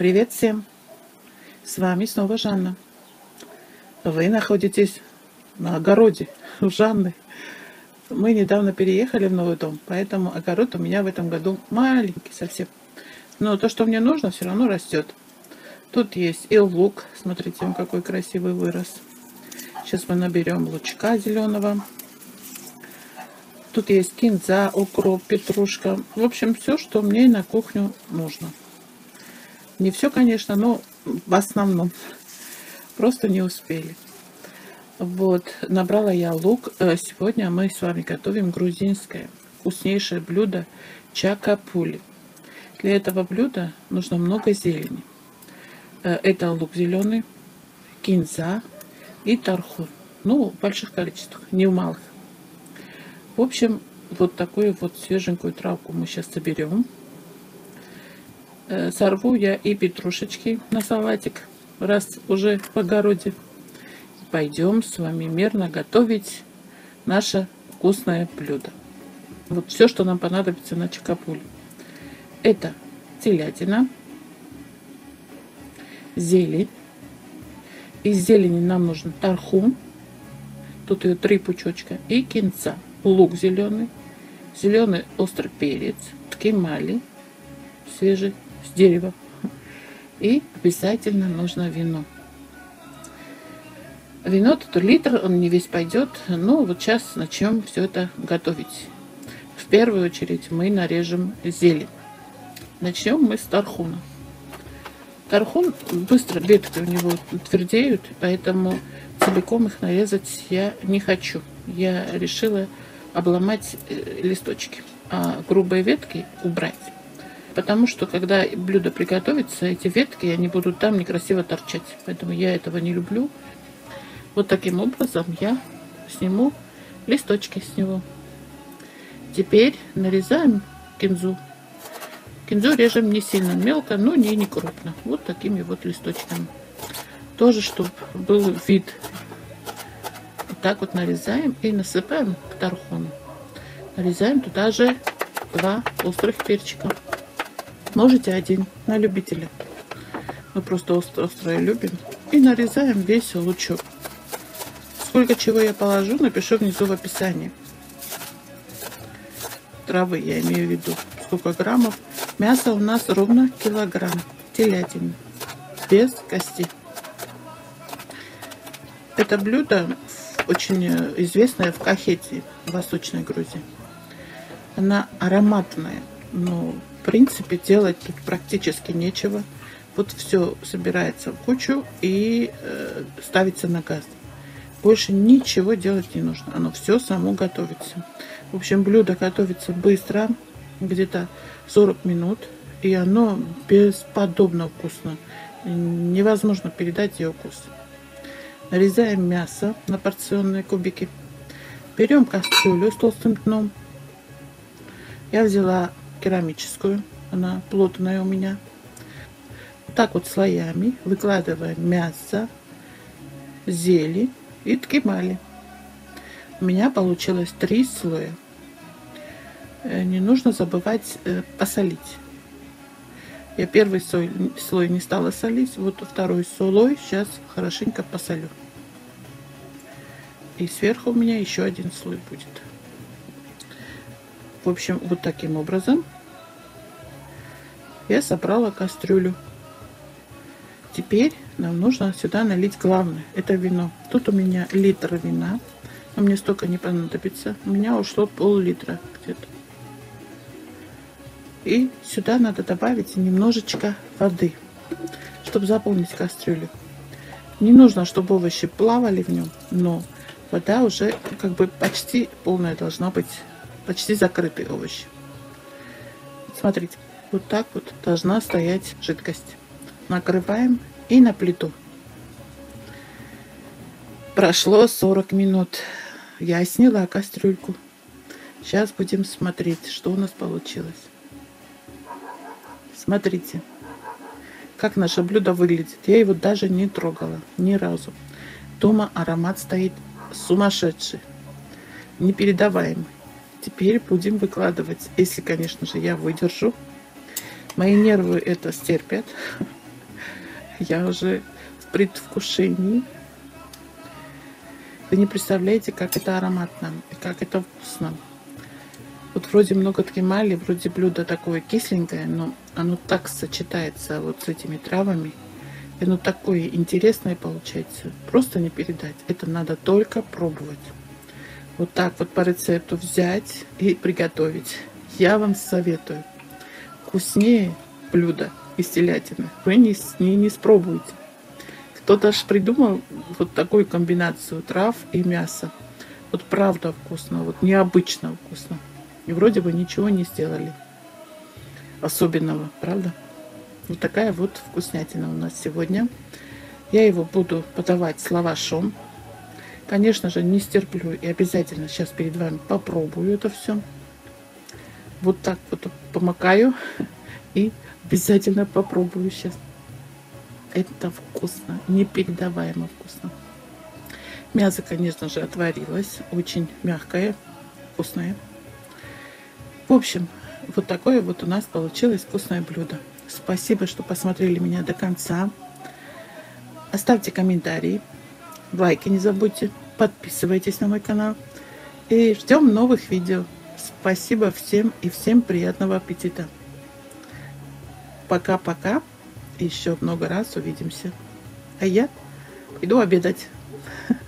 Привет всем! С вами снова Жанна. Вы находитесь на огороде у Жанны. Мы недавно переехали в новый дом, поэтому огород у меня в этом году маленький совсем. Но то, что мне нужно, все равно растет. Тут есть и лук. Смотрите, он какой красивый вырос. Сейчас мы наберем лучка зеленого. Тут есть кинза, укроп, петрушка. В общем, все, что мне на кухню нужно. Не все, конечно, но в основном. Просто не успели. Вот, набрала я лук. Сегодня мы с вами готовим грузинское вкуснейшее блюдо чакапули. Для этого блюда нужно много зелени. Это лук зеленый, кинза и тархун. Ну, в больших количествах, не в малых. В общем, вот такую вот свеженькую травку мы сейчас соберем. Сорву я и петрушечки на салатик, раз уже в огороде. Пойдем с вами мирно готовить наше вкусное блюдо. Вот все, что нам понадобится на чакапули. Это телятина, зелень. Из зелени нам нужен тархун. Тут ее 3 пучочка. И кинза. Лук зеленый. Зеленый острый перец. Ткемали. Свежий. С дерева. И обязательно нужно вино. Вино тут литр, он не весь пойдет. Ну, вот сейчас начнем все это готовить. В первую очередь мы нарежем зелень. Начнем мы с тархуна. Тархун быстро, ветки у него твердеют, поэтому целиком их нарезать я не хочу. Я решила обломать листочки, а грубые ветки убрать. Потому что, когда блюдо приготовится, эти ветки, они будут там некрасиво торчать. Поэтому я этого не люблю. Вот таким образом я сниму листочки с него. Теперь нарезаем кинзу. Кинзу режем не сильно мелко, но не крупно. Вот такими вот листочками. Тоже, чтобы был вид. Вот так вот нарезаем и насыпаем к тархуну. Нарезаем туда же 2 острых перчика. Можете 1 на любителя. Мы просто острое любим. И нарезаем весь лучок. Сколько чего я положу, напишу внизу в описании. Травы я имею в виду. Сколько граммов. Мясо у нас ровно килограмм. Телятины. Без кости. Это блюдо очень известное в Кахетии, в Восточной Грузии. Она ароматная. Но в принципе делать тут практически нечего. Вот все собирается в кучу и ставится на газ. Больше ничего делать не нужно. Оно все само готовится. В общем, блюдо готовится быстро. Где-то 40 минут. И оно бесподобно вкусно. Невозможно передать ее вкус. Нарезаем мясо на порционные кубики. Берем кастрюлю с толстым дном. Я взяла керамическую. Она плотная у меня. Так вот слоями выкладываем мясо, зелень и ткемали. У меня получилось 3 слоя. Не нужно забывать посолить. Я первый слой не стала солить. Вот второй слой сейчас хорошенько посолю. И сверху у меня еще 1 слой будет. В общем, вот таким образом я собрала кастрюлю. Теперь нам нужно сюда налить главное. Это вино. Тут у меня литр вина. Но мне столько не понадобится. У меня ушло пол-литра где-то. И сюда надо добавить немножечко воды, чтобы заполнить кастрюлю. Не нужно, чтобы овощи плавали в нем, но вода уже как бы почти полная должна быть. Почти закрытые овощи. Смотрите, вот так вот должна стоять жидкость. Накрываем и на плиту. Прошло 40 минут. Я сняла кастрюльку. Сейчас будем смотреть, что у нас получилось. Смотрите, как наше блюдо выглядит. Я его даже не трогала ни разу. Дома аромат стоит сумасшедший, непередаваемый. Теперь будем выкладывать, если, конечно же, я выдержу. Мои нервы это стерпят. Я уже в предвкушении. Вы не представляете, как это ароматно и как это вкусно. Вот вроде много тхимали, вроде блюдо такое кисленькое, но оно так сочетается вот с этими травами. И оно такое интересное получается. Просто не передать. Это надо только пробовать. Вот так вот по рецепту взять и приготовить. Я вам советую. Вкуснее блюда из телятины вы не спробуете. Кто-то аж придумал вот такую комбинацию трав и мяса. Вот правда вкусно, вот необычно вкусно. И вроде бы ничего не сделали особенного, правда? Вот такая вот вкуснятина у нас сегодня. Я его буду подавать с лавашом. Конечно же, не стерплю и обязательно сейчас перед вами попробую это все. Вот так вот помакаю и обязательно попробую сейчас. Это вкусно, непередаваемо вкусно. Мясо, конечно же, отварилось, очень мягкое, вкусное. В общем, вот такое вот у нас получилось вкусное блюдо. Спасибо, что посмотрели меня до конца. Оставьте комментарии, лайки не забудьте, подписывайтесь на мой канал. И ждем новых видео. Спасибо всем и всем приятного аппетита. Пока-пока. Еще много раз увидимся. А я пойду обедать.